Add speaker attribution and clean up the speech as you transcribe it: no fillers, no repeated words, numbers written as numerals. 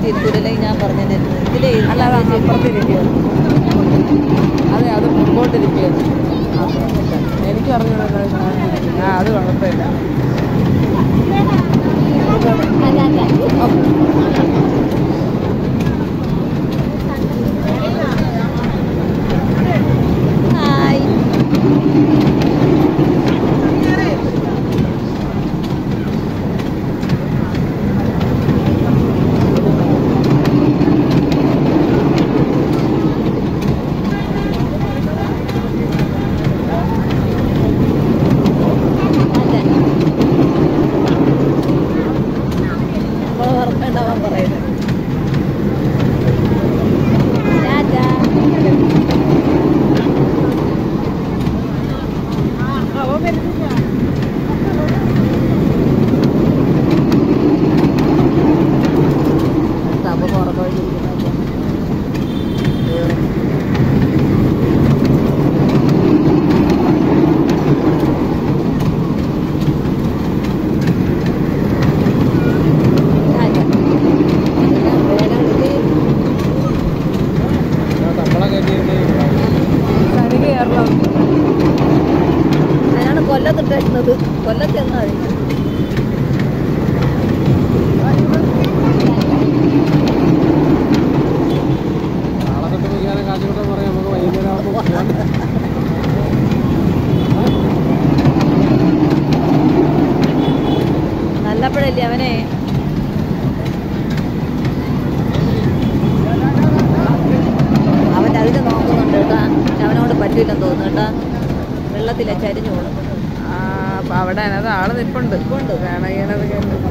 Speaker 1: ഇരുത്തൂരല്ലെങ്കിൽ ഞാൻ പറഞ്ഞത് ഇതിലേ
Speaker 2: അല്ലാതെ അപ്പുറത്തിരിക്കുക. അതെ, അത് മുമ്പോട്ടിരിക്കുക. എനിക്ക് പറഞ്ഞോളൂ. അത് കുഴപ്പമില്ല.
Speaker 1: കൊല്ലത്തിട്ടേക്കുന്നത് കൊല്ലത്തെന്നാ നല്ലപ്പോഴല്ലേ അവനെ അവൻ അതിന് നോക്കുന്നുണ്ട് കേട്ടാ. അവനോട് പറ്റില്ലെന്ന് തോന്നുന്നു കേട്ടാ. വെള്ളത്തിലെ ചരിഞ്ഞു പോകും.
Speaker 2: അവിടെ അതിനകത്ത് ആള് നിൽപ്പുണ്ട്. വേണമെങ്കിൽ